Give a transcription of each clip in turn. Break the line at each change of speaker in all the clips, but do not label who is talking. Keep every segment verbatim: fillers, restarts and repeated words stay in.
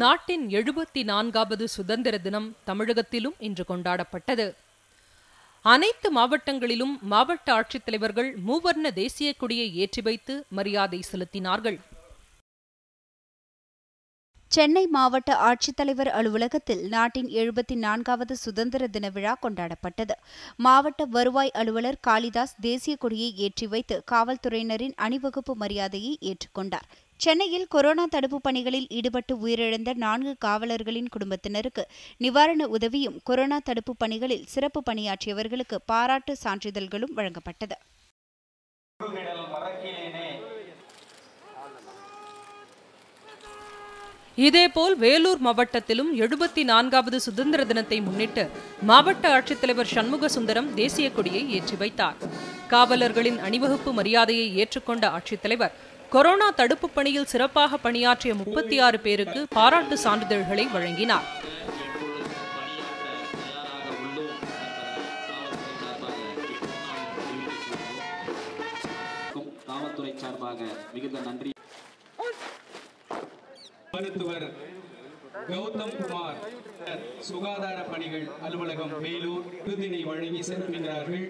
நாட்டின் எழுபத்தி நான்காவது சுதந்திர தினம் தமிழகத்திலும் இன்று கொண்டாடப்பட்டது. அனைத்து மாவட்டங்களிலும் மாவட்ட ஆட்சித்தலைவர்கள் மூவர்ண தேசிய கொடியை ஏற்றி வைத்து மரியாதை செலுத்தினார்கள்.
சென்னை மாவட்ட ஆட்சித்தலைவர் அலுவலகத்தில் நாட்டின் எழுபத்தி நான்காவது சுதந்திர தின விழா கொண்டாடப்பட்டது. மாவட்ட வருவாய் அலுவலர் காளிதாஸ் தேசிய கொடியை ஏற்றி வைத்து காவல்துறையினரின் அணிவகுப்பு மரியாதையை ஏற்றுக்கொண்டார். சென்னையில் கொரோனா தடுப்பு பணிகளில் ஈடுபட்டு உயிரிழந்த நான்கு காவலர்களின் குடும்பத்தினருக்கு நிவாரண உதவியும், கொரோனா தடுப்பு பணிகளில் சிறப்பு பணியாற்றியவர்களுக்கு பாராட்டு சான்றிதழ்களும் வழங்கப்பட்டது.
இதேபோல் வேலூர் மாவட்டத்திலும் எழுபத்தி நான்காவது சுதந்திர தினத்தை முன்னிட்டு மாவட்ட ஆட்சித்தலைவர் சண்முக சுந்தரம் தேசிய கொடியை ஏற்றி வைத்தார். காவலர்களின் அணிவகுப்பு மரியாதையை ஏற்றுக்கொண்ட ஆட்சித்தலைவர் கொரோனா தடுப்பு பணியில் சிறப்பாக பணியாற்றிய முப்பத்தி ஆறு பேருக்கு பாராட்டு சான்றிதழ்களை வழங்கினார்.
காவல்துறை சார்பாக மிகுந்த நன்றி. மருத்துவர் கௌதம் குமார், சுகாதார பணிகள் அலுவலகம் வேலூர் விருதினை வழங்கி சிறப்பிக்கிறார்கள்.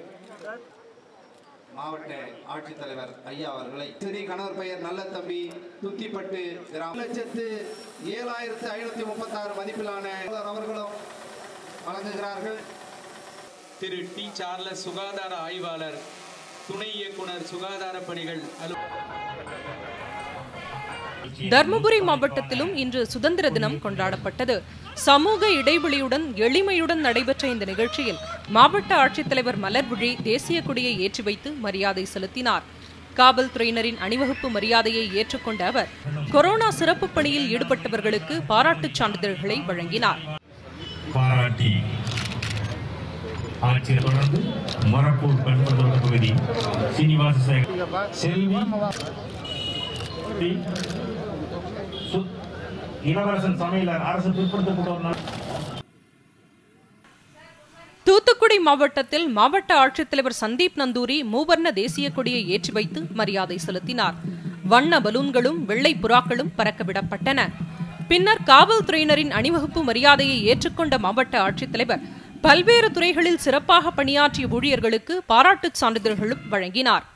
மாவட்ட ஆட்சித்தலைவர் ஐயா அவர்களை ஸ்ரீ கணவர் பெயர் நல்ல தம்பி துத்திப்பட்டு கிராம லட்சத்து ஏழாயிரத்து ஐநூத்தி முப்பத்தி ஆறு மதிப்பிலான அவர்களும் வழங்குகிறார்கள்.
திரு டி சார்லஸ் சுகாதார ஆய்வாளர், துணை இயக்குனர் சுகாதார பணிகள் அலு.
தர்மபுரி மாவட்டத்திலும் இன்று சுதந்திர தினம் கொண்டாடப்பட்டது. சமூக இடைவெளியுடன் எளிமையுடன் நடைபெற்ற இந்த நிகழ்ச்சியில் மாவட்ட ஆட்சித்தலைவர் மலர்விழி தேசிய கொடியை ஏற்றி வைத்து மரியாதை செலுத்தினார். காவல்துறையினரின் அணிவகுப்பு மரியாதையை ஏற்றுக்கொண்ட அவர் கொரோனா சிறப்பு பணியில் ஈடுபட்டவர்களுக்கு பாராட்டுச் சான்றிதழ்களை வழங்கினார்.
பாராட்டி ஆட்சியர் தொடர்ந்து மொரப்பூர் பண்புத்தோட்ட பகுதி சீனிவாச செல்வி இளவரசன் சமையலர் அரசு பிற்படுத்தப்பட்ட.
தூத்துக்குடி மாவட்டத்தில் மாவட்ட ஆட்சித்தலைவர் சந்தீப் நந்தூரி மூவர்ண தேசிய கொடியை ஏற்றி வைத்து மரியாதை செலுத்தினார். வண்ண பலூன்களும் வெள்ளை புறாக்களும் பறக்கவிடப்பட்டன. பின்னர் காவல்துறையினரின் அணிவகுப்பு மரியாதையை ஏற்றுக்கொண்ட மாவட்ட ஆட்சித்தலைவர் பல்வேறு துறைகளில் சிறப்பாக பணியாற்றிய ஊழியர்களுக்கு பாராட்டுச் சான்றிதழ்களும் வழங்கினார்.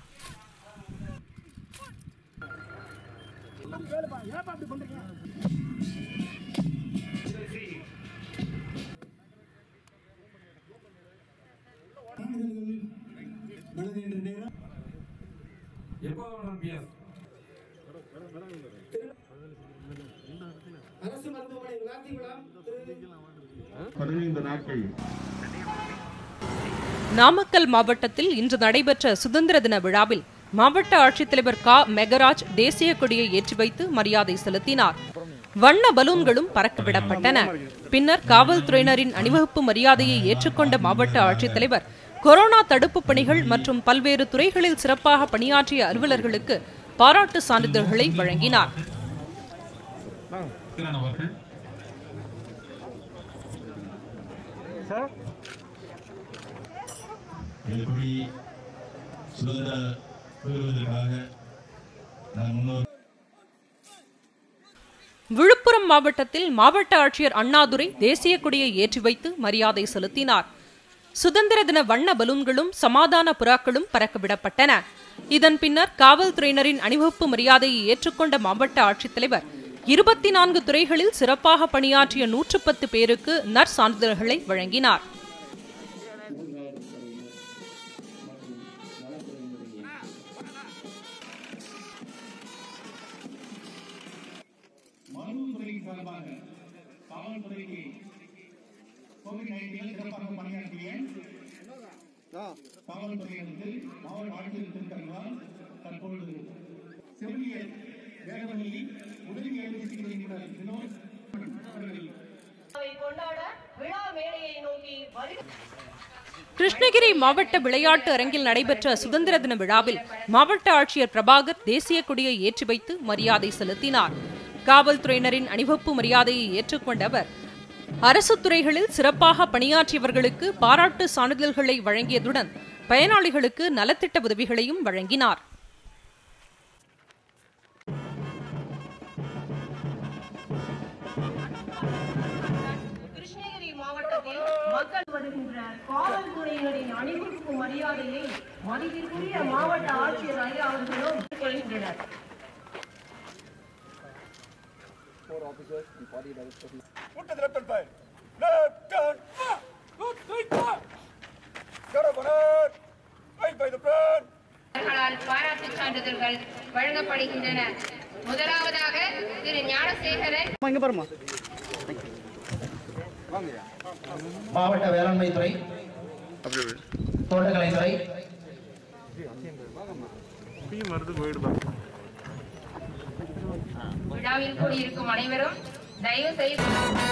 நாமக்கல் மாவட்டத்தில் இன்று நடைபெற்ற சுதந்திர தின விழாவில் மாவட்ட ஆட்சித்தலைவர் கா மெகராஜ் தேசிய கொடியை ஏற்றி வைத்து மரியாதை செலுத்தினார். வண்ண பலூன்களும் பறக்கவிடப்பட்டன. பின்னர் காவல்துறையினரின் அணிவகுப்பு மரியாதையை ஏற்றுக்கொண்ட மாவட்ட ஆட்சித்தலைவர் கொரோனா தடுப்பு பணிகள் மற்றும் பல்வேறு துறைகளில் சிறப்பாக பணியாற்றிய அலுவலர்களுக்கு பாராட்டு சான்றிதழ்களை வழங்கினார். விழுப்புரம் மாவட்டத்தில் மாவட்ட ஆட்சியர் அண்ணாதுரை தேசிய கொடியை ஏற்றி வைத்து மரியாதை செலுத்தினார். சுதந்திர தின வண்ண பலூன்களும் சமாதான புறாக்களும் பறக்கவிடப்பட்டன. இதன் பின்னர் காவல்துறையினரின் அணிவகுப்பு மரியாதையை ஏற்றுக்கொண்ட மாவட்ட ஆட்சித்தலைவர் இருபத்தி நான்கு துறைகளில் சிறப்பாக பணியாற்றிய நூற்று பத்து பேருக்கு நற்சான்றிதழ்களை வழங்கினார். கிருஷ்ணகிரி மாவட்ட விளையாட்டு அரங்கில் நடைபெற்ற சுதந்திர தின விழாவில் மாவட்ட ஆட்சியர் பிரபாகர் தேசிய கொடியை ஏற்றி வைத்து மரியாதை செலுத்தினார். காவல்துறையினரின் அணிவகுப்பு மரியாதையை ஏற்றுக்கொண்ட அவர் அரசு துறைகளில் சிறப்பாக பணியாற்றியவர்களுக்கு பாராட்டு சான்றிதழ்களை வழங்கியதுடன் பயனாளிகளுக்கு நலத்திட்ட உதவிகளையும் வழங்கினார்.
மக்கள் வருகின்ற காவல்துறையினரின் அணிவகுப்பு மரியாதையை மதிப்பிற்குரிய மாவட்ட ஆட்சியர் ஐயா அவர்களும் கொள்கின்றனர்.
பாராட்டு சான்றிதழ்கள் வழங்கப்படுகின்றன. முதலாவதாக திரு ஞானசேகரன்
மாவட்ட வேளாண்மை துறை, தோட்டக்கலைத்துறை,
விழாவில் கூடியிருக்கும் அனைவரும் தயவு செய்து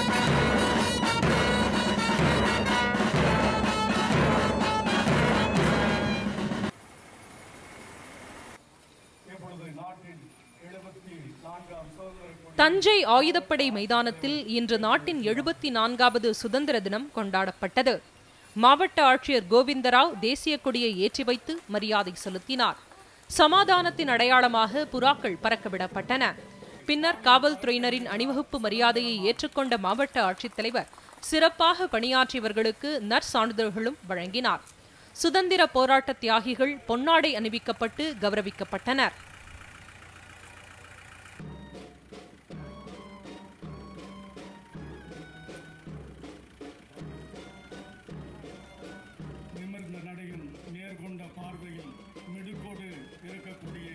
தஞ்சை ஆயுதப்படை மைதானத்தில் இன்று நாட்டின் எழுபத்தி நான்காவது சுதந்திர தினம் கொண்டாடப்பட்டது. மாவட்ட ஆட்சியர் கோவிந்தராவ் தேசிய கொடியை ஏற்றி வைத்து மரியாதை செலுத்தினார். சமாதானத்தின் அடையாளமாக புறாக்கள் பறக்கவிடப்பட்டன. பின்னர் காவல்துறையினரின் அணிவகுப்பு மரியாதையை ஏற்றுக்கொண்ட மாவட்ட ஆட்சித்தலைவர் சிறப்பாக பணியாற்றியவர்களுக்கு நற்சான்றிதழ்களும் வழங்கினார். சுதந்திர போராட்ட தியாகிகள் பொன்னாடை அணிவிக்கப்பட்டு கௌரவிக்கப்பட்டனர்.
நேர்கொண்ட பார்வையில் மிடுக்கோடு இருக்கக்கூடிய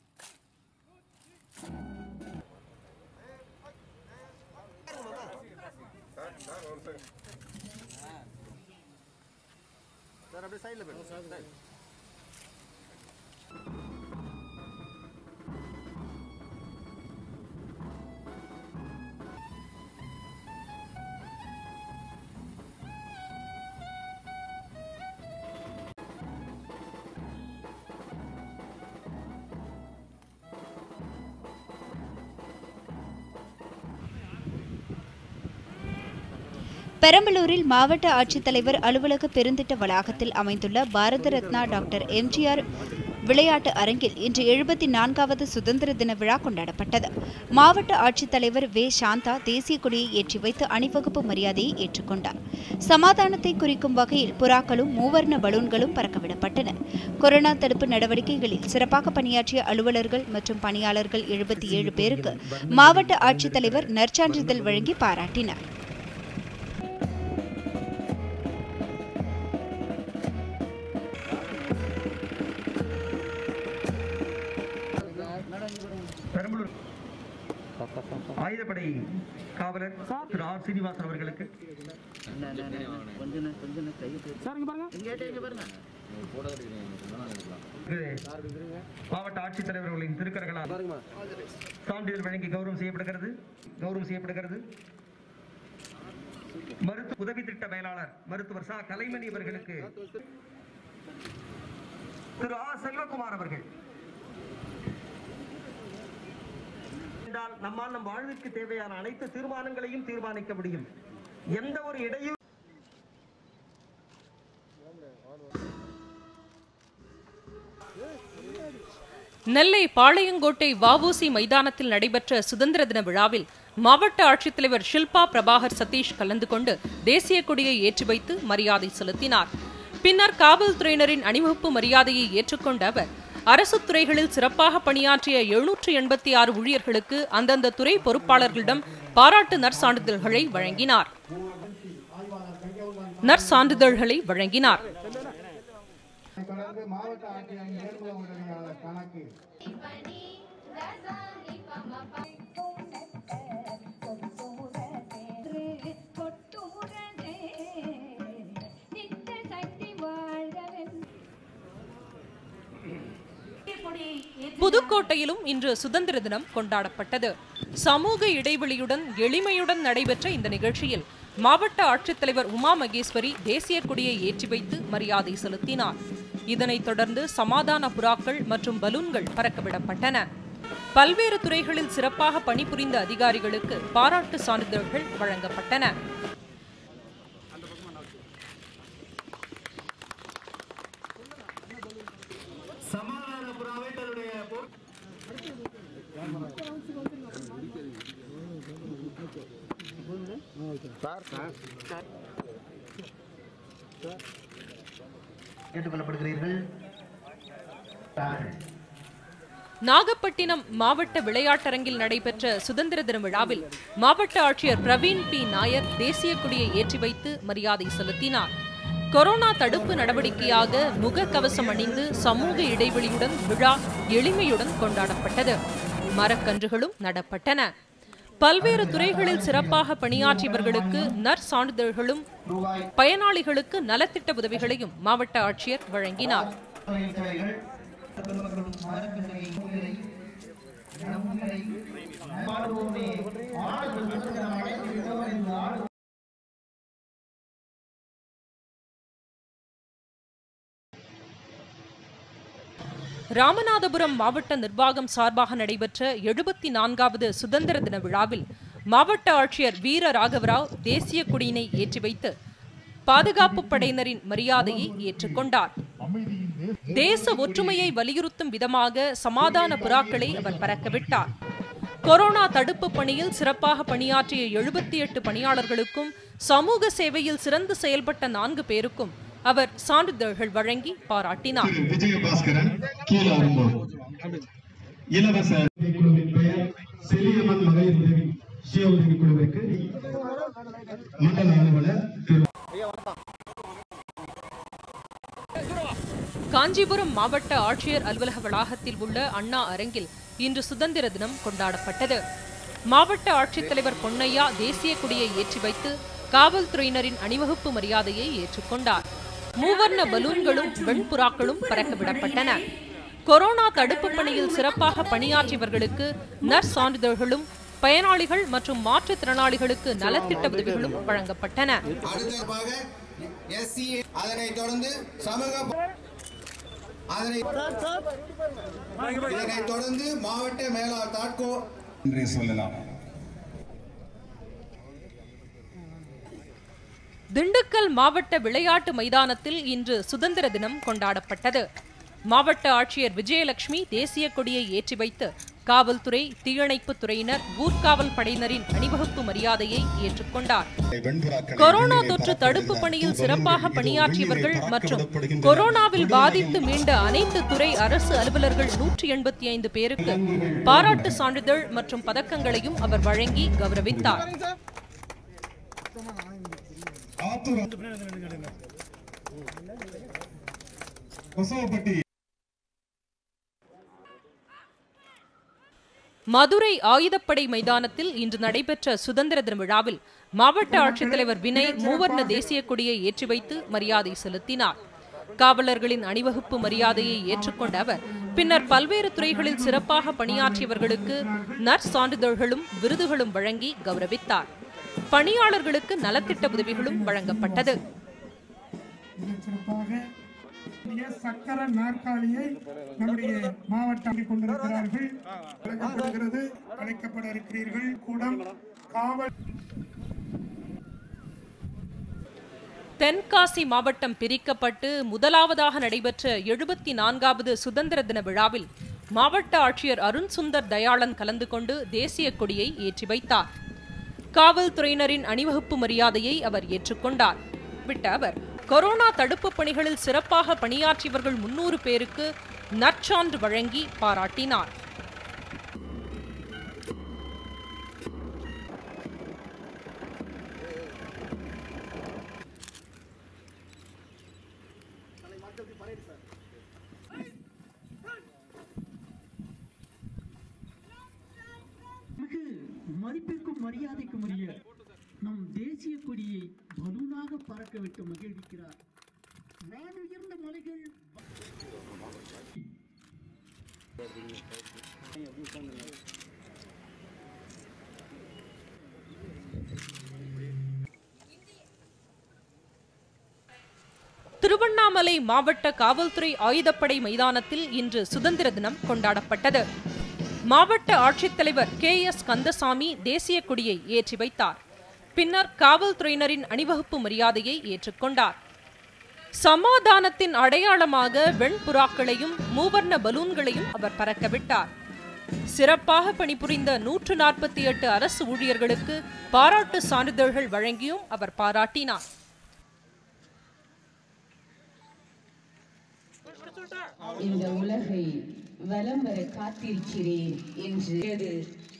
பெரம்பலூரில் மாவட்ட ஆட்சித்தலைவர் அலுவலக பெருந்திட்ட வளாகத்தில் அமைந்துள்ள பாரத ரத்னா டாக்டர் எம்ஜிஆர் விளையாட்டு அரங்கில் இன்று எழுபத்தி நான்காவது சுதந்திர தின விழா கொண்டாடப்பட்டது. மாவட்ட ஆட்சித்தலைவர் வே சாந்தா தேசிய கொடியை ஏற்றி வைத்து அணிவகுப்பு மரியாதையை ஏற்றுக்கொண்டார். சமாதானத்தை குறிக்கும் வகையில் புறாக்களும் மூவர்ண பலூன்களும் பறக்கவிடப்பட்டன. கொரோனா தடுப்பு நடவடிக்கைகளில் சிறப்பாக பணியாற்றிய அலுவலர்கள் மற்றும் பணியாளர்கள் எழுபத்தி ஏழு பேருக்கு மாவட்ட ஆட்சித்தலைவர் நற்சான்றிதழ் வழங்கி பாராட்டினார்.
பெரம்பலூர் ஆயுதப்படை காவலர் திரு ஆர் சீனிவாசன் அவர்களுக்கு மாவட்ட ஆட்சித்தலைவர்களின் திருக்கரங்களால் சான்றிதழ் வழங்கி கௌரவம் செய்யப்படுகிறது கௌரவம் செய்யப்படுகிறது மருத்துவ உதவி திட்ட மேலாளர் மருத்துவர் சா கலைமணி அவர்களுக்கு திரு ஆ செல்வகுமார் அவர்கள் நம்மால் நம் வாழ்விற்கு தேவையான அனைத்து தீர்மானங்களையும் தீர்மானிக்க முடியும். எந்த ஒரு இடையூறு
நெல்லை பாளையங்கோட்டை வஉசி மைதானத்தில் நடைபெற்ற சுதந்திர தின விழாவில் மாவட்ட ஆட்சித்தலைவர் ஷில்பா பிரபாகர் சதீஷ் கலந்து கொண்டு தேசிய கொடியை ஏற்றி வைத்து மரியாதை செலுத்தினார். பின்னர் காவல்துறையினரின் அணிவகுப்பு மரியாதையை ஏற்றுக்கொண்ட அவர் அரசு துறைகளில் சிறப்பாக பணியாற்றிய எழுநூற்று எண்பத்தி ஆறு ஊழியர்களுக்கு அந்தந்த துறை பொறுப்பாளர்களிடம் பாராட்டு நற்சான்றிதழ்களை வழங்கினார் நற்சான்றிதழ்களை வழங்கினார் புதுக்கோட்டையிலும் இன்று சுதந்திர தினம் கொண்டாடப்பட்டது. சமூக இடைவெளியுடன் எளிமையுடன் நடைபெற்ற இந்த நிகழ்ச்சியில் மாவட்ட ஆட்சித்தலைவர் உமா மகேஸ்வரி தேசிய கொடியை ஏற்றி வைத்து மரியாதை செலுத்தினார். இதனைத் தொடர்ந்து சமாதான புறாக்கள் மற்றும் பலூன்கள் பறக்கவிடப்பட்டன. பல்வேறு துறைகளில் சிறப்பாக பணிபுரிந்த அதிகாரிகளுக்கு பாராட்டு சான்றிதழ்கள் வழங்கப்பட்டன.
சார்
கேட்டுக்கொள்ளப்படுகிறீர்கள்.
நாகப்பட்டினம் மாவட்ட விளையாட்டரங்கில் நடைபெற்ற சுதந்திர தின விழாவில் மாவட்ட ஆட்சியர் பிரவீன் பி நாயர் தேசிய கொடியை ஏற்றி வைத்து மரியாதை செலுத்தினார். கொரோனா தடுப்பு நடவடிக்கையாக முகக்கவசம் அணிந்து சமூக இடைவெளியுடன் விழா எளிமையுடன் கொண்டாடப்பட்டது. மரக்கன்றுகளும் நடப்பட்டன. பல்வேறு துறைகளில் சிறப்பாக பணியாற்றியவர்களுக்கு நற்சான்றிதழ்களும் பயனாளிகளுக்கு நலத்திட்ட உதவிகளையும் மாவட்ட ஆட்சியர் வழங்கினார். ராமநாதபுரம் மாவட்ட நிர்வாகம் சார்பாக நடைபெற்ற எழுபத்தி நான்காவது சுதந்திர தின விழாவில் மாவட்ட ஆட்சியர் வீர ராகவராவ் தேசிய கொடியினை ஏற்றி வைத்து பாதுகாப்பு படையினரின் மரியாதையை ஏற்றுக்கொண்டார். தேச ஒற்றுமையை வலியுறுத்தும் விதமாக சமாதான புறாக்களை அவர் பறக்கவிட்டார். கொரோனா தடுப்பு பணியில் சிறப்பாக பணியாற்றிய எழுபத்தி எட்டு பணியாளர்களுக்கும் சமூக சேவையில் சிறந்து செயல்பட்ட நான்கு பேருக்கும் அவர் சான்றிதழ்கள் வழங்கி பாராட்டினார்.
விஜயபாஸ்கரன் கீழாறும்போர் இலவச குழுவின் பெயர் செலியம்மன் மகளிர் உதவி சுய உதவி குழுவிற்கு மண்டல அலுவலர்
காஞ்சிபுரம் மாவட்ட ஆட்சியர் அலுவலக வளாகத்தில் உள்ள அண்ணா அரங்கில் இன்று சுதந்திர தினம் கொண்டாடப்பட்டது. மாவட்ட ஆட்சித்தலைவர் பொன்னையா தேசிய கொடியை ஏற்றி வைத்து காவல்துறையினரின் அணிவகுப்பு மரியாதையை ஏற்றுக்கொண்டார். மூவர்ண பலூன்களும் வெண்புறாக்களும் பறக்கவிடப்பட்டன. கொரோனா தடுப்பு பணியில் சிறப்பாக பணியாற்றியவர்களுக்கு நற்சான்றிதழ்களும் பயனாளிகள் மற்றும் மாற்றுத்திறனாளிகளுக்கு நலத்திட்ட உதவிகளும் வழங்கப்பட்டன.
அதனைத் தொடர்ந்து சமூக இதனைத் தொடர்ந்து மாவட்ட மேலாளர் தாட்கோ என்றே சொல்லலாம்.
திண்டுக்கல் மாவட்ட விளையாட்டு மைதானத்தில் இன்று சுதந்திர தினம் கொண்டாடப்பட்டது. மாவட்ட ஆட்சியர் விஜயலட்சுமி தேசிய கொடியை ஏற்றி வைத்து காவல்துறை, தீயணைப்பு துறையினர், ஊர்காவல் படையினரின் அணிவகுப்பு மரியாதையை ஏற்றுக்கொண்டார். கொரோனா தொற்று தடுப்பு பணியில் சிறப்பாக பணியாற்றியவர்கள் மற்றும் கொரோனாவில் பாதித்து மீண்ட அனைத்து துறை அரசு அலுவலர்கள் நூற்றி எண்பத்தி ஐந்து பேருக்கு பாராட்டு சான்றிதழ் மற்றும் பதக்கங்களையும் அவர் வழங்கி கௌரவித்தார். மதுரை ஆயுதப்படை மைதானத்தில் இன்று நடைபெற்ற சுதந்திர தின விழாவில் மாவட்ட ஆட்சித்தலைவர் வினய் மூவர்ண தேசிய கொடியை ஏற்றி வைத்து மரியாதை செலுத்தினார். காவலர்களின் அணிவகுப்பு மரியாதையை ஏற்றுக்கொண்ட அவர் பின்னர் பல்வேறு துறைகளில் சிறப்பாக பணியாற்றியவர்களுக்கு நற்சான்றிதழ்களும் விருதுகளும் வழங்கி கௌரவித்தார். பணியாளர்களுக்கு நலத்திட்ட உதவிகளும் வழங்கப்பட்டது.
சக்கர நாற்காலியை நம்முடைய மாவட்டம் கொண்டிருக்கிறார்கள். வழங்கப்படுகிறது. அழைக்கப்பட இருக்கிறீர்கள். கூடம் காவல்.
தென்காசி மாவட்டம் பிரிக்கப்பட்டு முதலாவதாக நடைபெற்ற எழுபத்தி நான்காவது சுதந்திர தின விழாவில் மாவட்ட ஆட்சியர் அருண் சுந்தர் தயாளன் கலந்து கொண்டு தேசிய கொடியை ஏற்றி வைத்தார். காவல்துறையினரின் அணிவகுப்பு மரியாதையை அவர் ஏற்றுக்கொண்டார். விட்ட அவர் கொரோனா தடுப்பு பணிகளில் சிறப்பாக பணியாற்றியவர்கள் முன்னூறு பேருக்கு நற்சான்று வழங்கி பாராட்டினார்.
மதிப்பிற்கும் மரியாதைக்கும் உரிய நம் தேசிய கொடியை பலூனாக பறக்கவிட்டு மகிழ்விக்கிறார். வானுயர்ந்த மலைகள்
திருவண்ணாமலை மாவட்ட காவல்துறை ஆயுதப்படை மைதானத்தில் இன்று சுதந்திர தினம் கொண்டாடப்பட்டது. மாவட்ட ஆட்சித்தலைவர் கே எஸ் கந்தசாமி தேசிய கொடியை ஏற்றி வைத்தார். பின்னர் காவல்துறையினரின் அணிவகுப்பு மரியாதையை ஏற்றுக்கொண்டார். சமாதானத்தின் அடையாளமாக வெண்புறாக்களையும் மூவர்ண பலூன்களையும் அவர் பறக்கவிட்டார். சிறப்பாக பணிபுரிந்த நூற்று நாற்பத்தி எட்டு அரசு ஊழியர்களுக்கு பாராட்டு சான்றிதழ்கள் வழங்கியும் அவர் பாராட்டினார்.
இந்த உலகை வலம் வர காத்திருக்கிறேன் என்று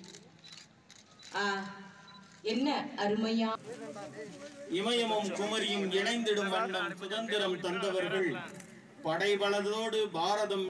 என்ன அருமையா
இமயமும் குமரியும் இணைந்திடும் வண்ணம் சுதந்திரம் தந்தவர்கள் படைபலத்தோடு பாரதம்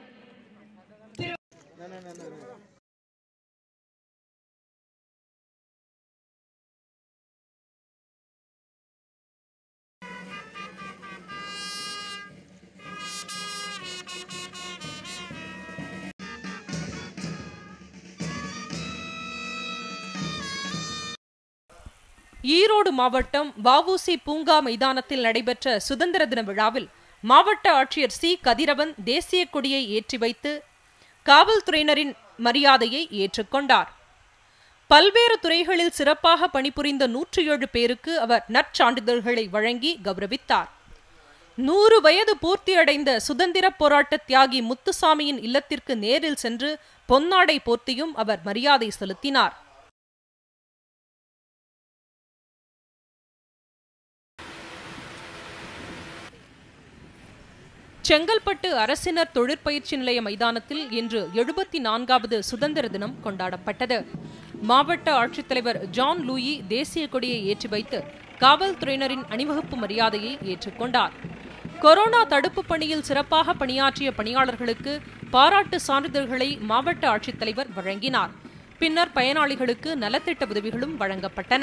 ஈரோடு மாவட்டம் வஉசி பூங்கா மைதானத்தில் நடைபெற்ற சுதந்திர தின விழாவில் மாவட்ட ஆட்சியர் சி கதிரவன் தேசிய கொடியை ஏற்றி வைத்து காவல்துறையினரின் மரியாதையை ஏற்றுக்கொண்டார். பல்வேறு துறைகளில் சிறப்பாக பணிபுரிந்த நூற்றி ஏழு பேருக்கு அவர் நற்சான்றிதழ்களை வழங்கி கௌரவித்தார். நூறு வயது பூர்த்தியடைந்த சுதந்திர போராட்ட தியாகி முத்துசாமியின் இல்லத்திற்கு நேரில் சென்று பொன்னாடை போர்த்தியும் அவர் மரியாதை செலுத்தினார். செங்கல்பட்டு அரசினர் தொழிற்பயிற்சி நிலைய மைதானத்தில் இன்று எழுபத்தி நான்காவது சுதந்திர தினம் கொண்டாடப்பட்டது. மாவட்ட ஆட்சித்தலைவர் ஜான் லூயி தேசிய கொடியை ஏற்றி வைத்து காவல்துறையினரின் அணிவகுப்பு மரியாதையை ஏற்றுக்கொண்டார். கொரோனா தடுப்பு பணியில் சிறப்பாக பணியாற்றிய பணியாளர்களுக்கு பாராட்டு சான்றிதழ்களை மாவட்ட ஆட்சித்தலைவர் வழங்கினார். பின்னர் பயனாளிகளுக்கு நலத்திட்ட உதவிகளும் வழங்கப்பட்டன.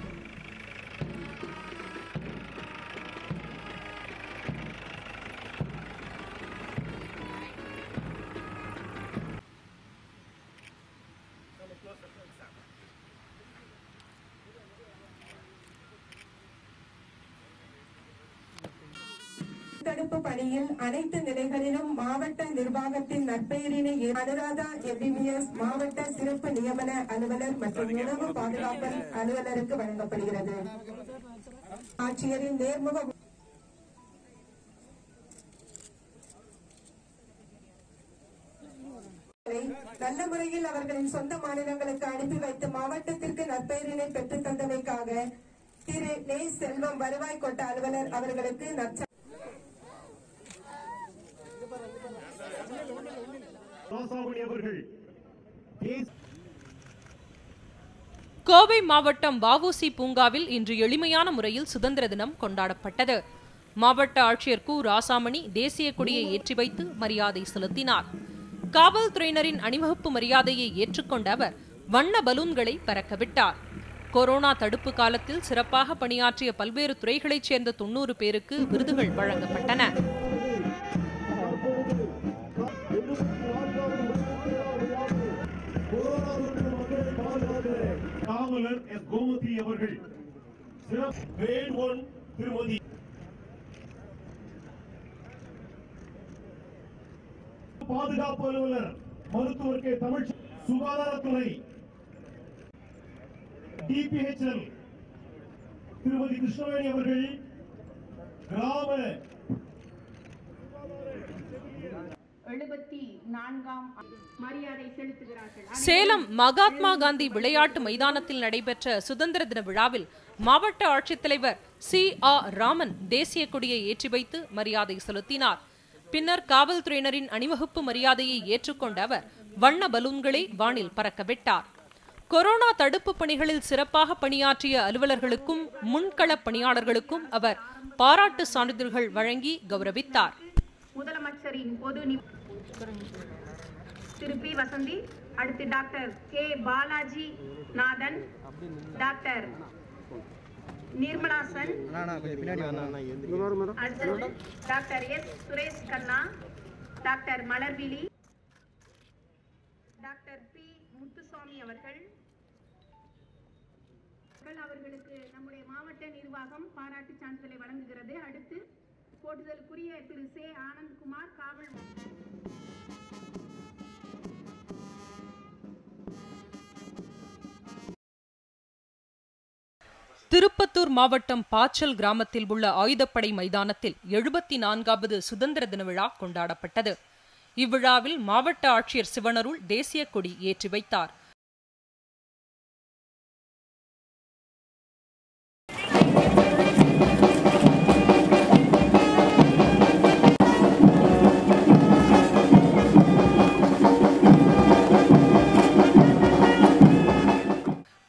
தடுப்பு பணியில் அனைத்து நிலைகளிலும் மாவட்ட நிர்வாகத்தின் நற்பெயரினை அனுராதா எம்பிபிஎஸ் மாவட்ட சிறப்பு நியமன அலுவலர் மற்றும் உணவு பாதுகாப்பு அலுவலருக்கு வழங்கப்படுகிறது. ஆட்சியரின் நேர்முக நல்ல முறையில் அவர்களின் சொந்த மாநிலங்களுக்கு அனுப்பி வைத்து மாவட்டத்திற்கு நற்பெயரினை பெற்றுத் தந்தமைக்காக திரு நே செல்வம் வருவாய் கோட்ட அலுவலர் அவர்களுக்கு நற்ச
கோவை மாவட்டம் வஉசி பூங்காவில் இன்று எளிமையான முறையில் சுதந்திர தினம் கொண்டாடப்பட்டது. மாவட்ட ஆட்சியர் கு ராசாமணி தேசிய கொடியை ஏற்றி வைத்து மரியாதை செலுத்தினார். காவல்துறையினரின் அணிவகுப்பு மரியாதையை ஏற்றுக்கொண்ட அவர் வண்ண பலூன்களை பறக்கவிட்டார். கொரோனா தடுப்பு காலத்தில் சிறப்பாக பணியாற்றிய பல்வேறு துறைகளைச் சேர்ந்த தொன்னூறு பேருக்கு விருதுகள் வழங்கப்பட்டன.
காவலர் எஸ் கோமதி அவர்கள் கிரேட் ஒன் திருமதி பாதுகாப்பு அலுவலர் மருத்துவர் கே தமிழ் சுகாதாரத்துறை டிபிஹெச்எல் திருமதி கிருஷ்ணவேணி அவர்கள் கிராம
எழுபத்தி நான்காம் மரியாதை செலுத்துகிறார்கள்.
சேலம் மகாத்மா காந்தி விளையாட்டு மைதானத்தில் நடைபெற்ற சுதந்திர தின விழாவில் மாவட்ட ஆட்சித்தலைவர் சி ஆ ராமன் தேசிய கொடியை ஏற்றி வைத்து மரியாதை செலுத்தினார். பின்னர் காவல்துறையினரின் அணிவகுப்பு மரியாதையை ஏற்றுக்கொண்ட அவர் வண்ண பலூன்களை வானில் பறக்கவிட்டார். கொரோனா தடுப்பு பணிகளில் சிறப்பாக பணியாற்றிய அலுவலர்களுக்கும் முன்கள பணியாளர்களுக்கும் அவர் பாராட்டு சான்றிதழ்கள் வழங்கி கௌரவித்தார்.
முதலமைச்சரின் பொது திரு பி வசந்தி, அடுத்து doctor K Balaji Nathan, doctor Nirmalasan, அடுத்து doctor S Suresh Kanna, doctor Malarvizhi, doctor P Muthusamy அவர்கள் அவர்களுக்கு நம்முடைய மாவட்ட நிர்வாகம் பாராட்டு சான்றிதழை வழங்குகிறது. அடுத்து போட்டுதலுக்குரிய திரு சே ஆனந்த்குமார் காவல்
திருப்பத்தூர் மாவட்டம் பாச்சல் கிராமத்தில் உள்ள ஆயுதப்படை மைதானத்தில் எழுபத்தி நான்காவது சுதந்திர தின விழா கொண்டாடப்பட்டது. இவ்விழாவில் மாவட்ட ஆட்சியர் சிவனருள் தேசிய கொடி ஏற்றி வைத்தார்.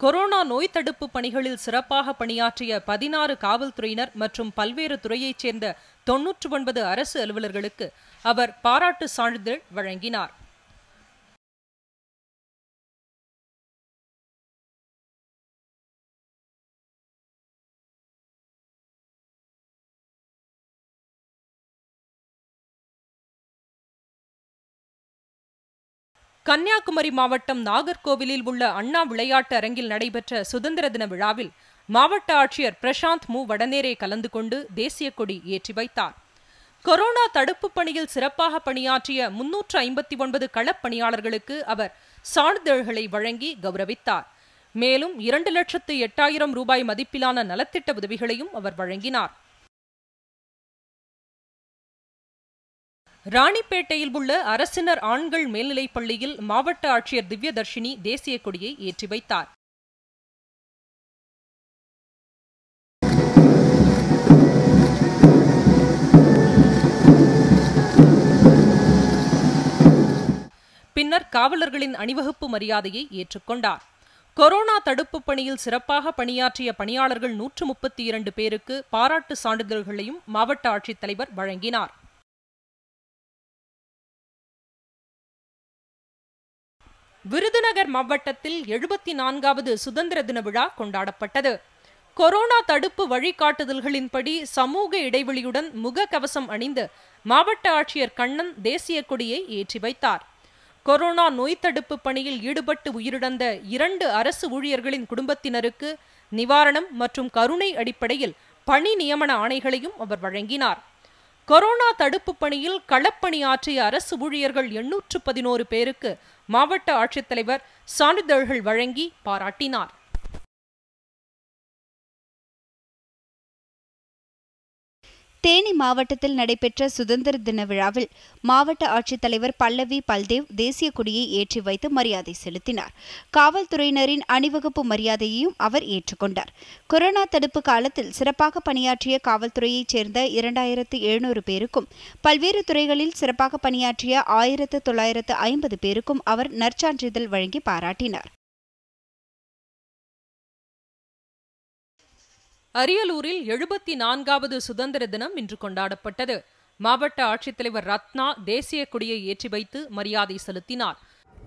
கொரோனா நோய் தடுப்பு பணிகளில் சிறப்பாக பணியாற்றிய பதினாறு காவல்துறையினர் மற்றும் பல்வேறு துறையைச் சேர்ந்த தொன்னூற்று ஒன்பது அரசு அலுவலர்களுக்கு அவர் பாராட்டு சான்றிதழ் வழங்கினார். கன்னியாகுமரி மாவட்டம் நாகர்கோவிலில் உள்ள அண்ணா விளையாட்டு அரங்கில் நடைபெற்ற சுதந்திர தின விழாவில் மாவட்ட ஆட்சியர் பிரசாந்த் மு வடநேரே கலந்து கொண்டு தேசிய கொடி ஏற்றி வைத்தார். கொரோனா தடுப்பு பணியில் சிறப்பாக பணியாற்றிய முன்னூற்று ஐம்பத்தி ஒன்பது களப்பணியாளர்களுக்கு அவர் சான்றிதழ்களை வழங்கி கௌரவித்தார். மேலும் இரண்டு லட்சத்து எட்டாயிரம் ரூபாய் மதிப்பிலான நலத்திட்ட உதவிகளையும் அவர் வழங்கினார். ராணிப்பேட்டையில் உள்ள அரசினர் ஆண்கள் மேல்நிலைப் பள்ளியில் மாவட்ட ஆட்சியர் திவ்யதர்ஷினி தேசிய கொடியை ஏற்றி வைத்தார். பின்னர் காவலர்களின் அணிவகுப்பு மரியாதையை ஏற்றுக்கொண்டார். கொரோனா தடுப்பு பணியில் சிறப்பாக பணியாற்றிய பணியாளர்கள் நூற்று முப்பத்தி இரண்டு பேருக்கு பாராட்டு சான்றிதழ்களையும் மாவட்ட ஆட்சித்தலைவர் வழங்கினார். விருதுநகர் மாவட்டத்தில் எழுபத்தி நான்காவது சுதந்திர தின விழா கொண்டாடப்பட்டது. கொரோனா தடுப்பு வழிகாட்டுதல்களின்படி சமூக இடைவெளியுடன் முக கவசம் அணிந்து மாவட்ட ஆட்சியர் கண்ணன் தேசிய கொடியை ஏற்றி வைத்தார். கொரோனா நோய் தடுப்பு பணியில் ஈடுபட்டு உயிரிழந்த இரண்டு அரசு ஊழியர்களின் குடும்பத்தினருக்கு நிவாரணம் மற்றும் கருணை அடிப்படையில் பணி நியமன ஆணைகளையும் அவர் வழங்கினார். கொரோனா தடுப்பு பணியில் களப்பணியாற்றிய அரசு ஊழியர்கள் எண்ணூற்று பதினோரு பேருக்கு மாவட்ட ஆட்சித்தலைவர் சான்றிதழ்கள் வழங்கி பாராட்டினார்.
தேனி மாவட்டத்தில் நடைபெற்ற சுதந்திர தின விழாவில் மாவட்ட ஆட்சித்தலைவர் பல்லவி பல்தேவ் தேசிய கொடியை ஏற்றி வைத்து மரியாதை செலுத்தினார். காவல்துறையினரின் அணிவகுப்பு மரியாதையையும் அவர் ஏற்றுக்கொண்டார். கொரோனா தடுப்பு காலத்தில் சிறப்பாக பணியாற்றிய காவல்துறையைச் சேர்ந்த இரண்டாயிரத்து எழுநூறு பேருக்கும் பல்வேறு துறைகளில் சிறப்பாக பணியாற்றிய ஆயிரத்து தொள்ளாயிரத்து ஐம்பது பேருக்கும் அவர் நற்சான்றிதழ் வழங்கி பாராட்டினார்.
அரியலூரில் எழுபத்தி நான்காவது சுதந்திர தினம் இன்று கொண்டாடப்பட்டது. மாவட்ட ஆட்சித்தலைவர் ரத்னா தேசிய கொடியை ஏற்றி வைத்து மரியாதை செலுத்தினார்.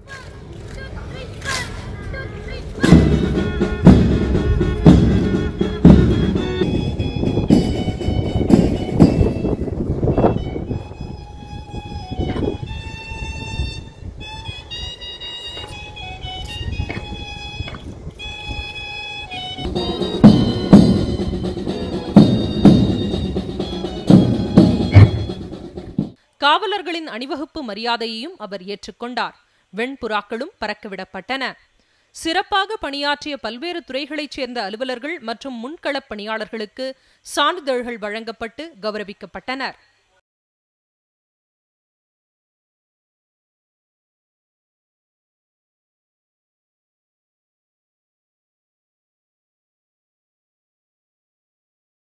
காவலர்களின் அணிவகுப்பு மரியாதையையும் அவர் ஏற்றுக்கொண்டார். வெண்புறாக்களும் பறக்கவிடப்பட்டன. சிறப்பாக பணியாற்றிய பல்வேறு துறைகளைச் சேர்ந்த அலுவலர்கள் மற்றும் முன்களப் பணியாளர்களுக்கு சான்றிதழ்கள் வழங்கப்பட்டு கௌரவிக்கப்பட்டனர்.